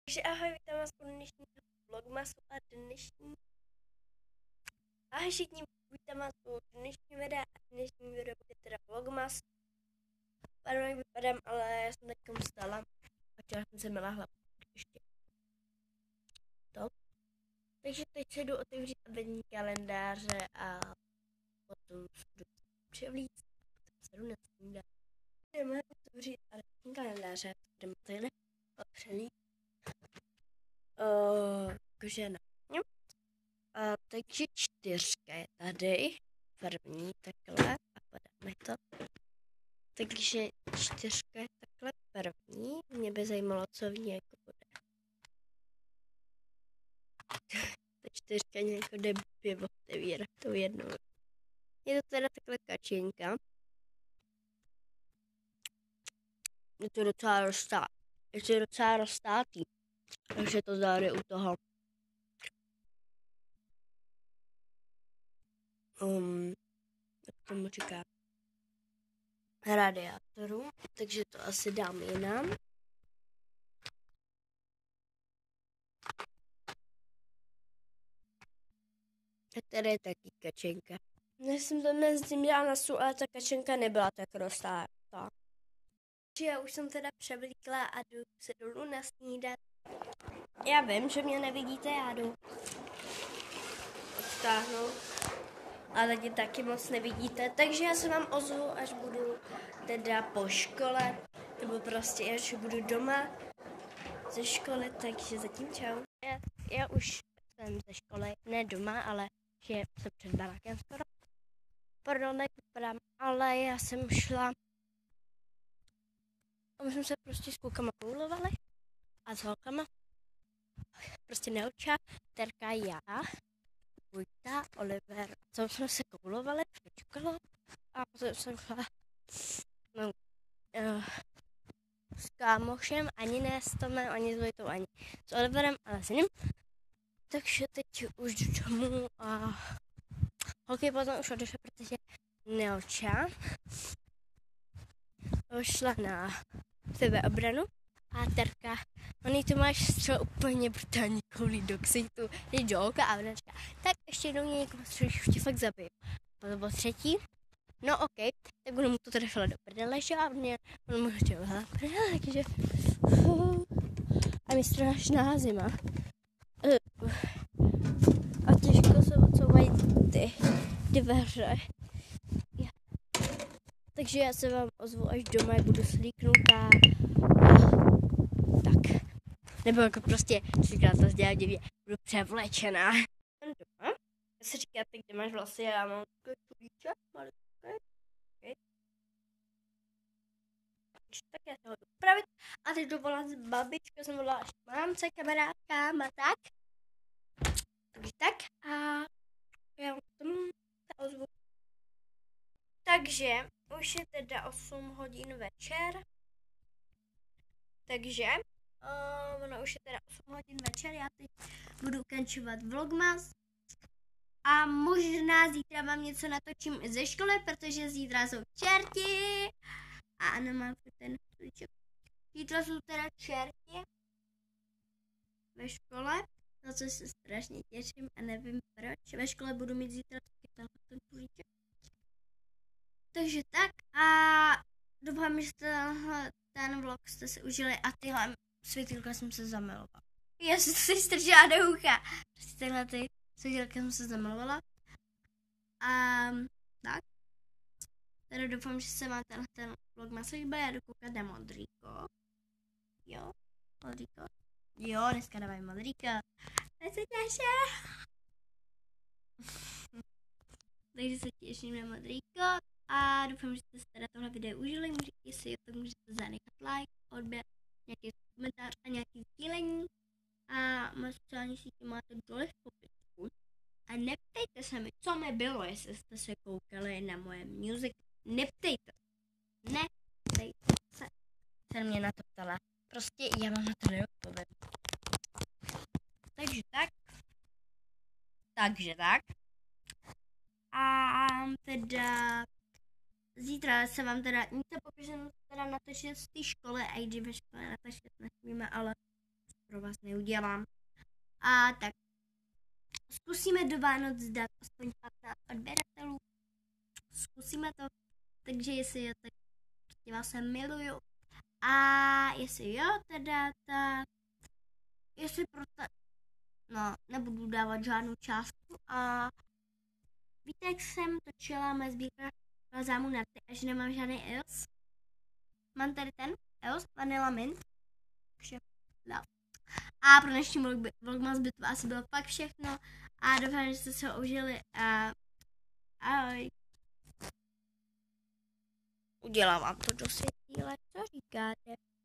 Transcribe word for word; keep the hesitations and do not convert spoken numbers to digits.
Takže ahoj, vítám vás u dnešního vlogmasu a dnešní... Ahoj všichni, vítám vás u dnešního videa a dnešní video bude teda vlogmas. Pardon, jak vypadám, ale já jsem takom vstala a chtěla jsem se měla hlavu ještě to. Takže teď se jdu otevřít adventní kalendáře a potom se jdu převlíct a potom se jdu na snídat. Jdeme otevřít adventní kalendáře, jdeme tady otevřený. Uh, žena. Uh, takže čtyřka je tady. První takhle. A podáme to. Takže čtyřka je takhle první. Mě by zajímalo, co v ní jako bude. Ta čtyřka nějako jde pivo otevírat tou jednou. Je to teda takhle kačenka. Je to docela roztá. Je to docela roztátý. Takže to záry u toho um, jak tomu říká radiátoru, takže to asi dám jinam. A tady je taky kačenka. Než jsem to dnes s tím dělala na stůl, ale ta kačenka nebyla tak roztátá. Já už jsem teda převlíkla a jdu se dolů nasnídat. Já vím, že mě nevidíte, já jdu odtáhnout, ale teď taky moc nevidíte, takže já se vám ozvu, až budu teda po škole, nebo prostě až budu doma ze školy, takže zatím čau. Já, já už jsem ze školy, ne doma, ale že jsem před barákem skoro. Pardon, jak vypadám, ale já jsem šla a my jsme se prostě s klukama poulovali a s holkama. Prostě Nelča, Terka, já, Vojta, Oliver. Co jsme se koulovali, přečukalo a potom jsem šla no, uh, s kámošem, ani ne s Tomem, ani s Vojtou, ani s Oliverem, ale s jiným. Takže teď už jdu domů a holky potom už odešla, protože Nelča šla na sebeobranu. A Terka, oni to máš třeba úplně brutální koulí do ksichtu, je jolka a ona říká, tak ještě jednou mě někoho střelíš, už tě fakt zabiju. Potom po třetí, no ok, tak budu mu to trefila do prdele, že a mě, on mu chtěl hele prdele, takže a mi strašná zima. A těžko se odsouvají ty dveře. Takže já se vám ozvu až doma, jak budu slíknutá. Tak. Nebo jako prostě, říká to dělá divně, budu převlečená. Jsem doma. Já se říká, tak kde máš vlasy, já mám takové čulíček, maličké. Okay. Tak já se ho jdu upravit. A teď jdu volat babičku, jsem volala až mámce, kamarádkám a tak. Takže tak a já vám tomu ozvu. Takže už je teda osm hodin večer. Takže uh, ono už je teda osm hodin večer, já teď budu ukončovat vlogmas. A možná zítra vám něco natočím i ze školy, protože zítra jsou čerti. A ano, mám ten stolíček. Zítra jsou teda čerti ve škole, na co se strašně těším a nevím proč. Ve škole budu mít zítra taky ten stolíček. Takže tak a doufám, že tenhle, ten vlog jste si užili a tyhle světýlka jsem se zamilovala. Já jsem si strčila do ucha. Prostě tyhle ty světýlka jsem se zamilovala. A tak. Teda doufám, že se vám tenhle ten vlog má líbil. Já jdu koukat na modrýko. Jo, modrýko. Jo, dneska dávají modrýko. Tak se těším. Takže se těším na modrýko. A doufám, že jste si teda tohle video užili. Můžete si to můžete zanechat like, odběr, nějaký komentář a nějaký sdílení. A moje sociální sítě máte dole v popisku. A neptejte se mi, co mi bylo, jestli jste se koukali na moje music. Neptejte. Neptejte se. Jsem mě na to ptala. Prostě já vám na to neodpovím. Takže tak. Takže tak. A teda zítra se vám teda něco pokusím teda natočit z té školy, a i když ve škole natočit nesmíme, ale pro vás neudělám. A tak zkusíme do Vánoc dát aspoň patnáct odběratelů. Zkusíme to, takže jestli jo, tak vás se miluju. A jestli jo, teda tak, jestli proto, no, nebudu dávat žádnou částku a víte, jak jsem točila moje sbírka zámu na ty, až nemám žádný E O S. Mám tady ten E O S, Vanilla Mint. Takže, no. A pro dnešní vlog, vlogmas by to asi bylo fakt všechno. A doufám, že jste se ho užili a ahoj. Udělám vám to do světýle, co říkáte?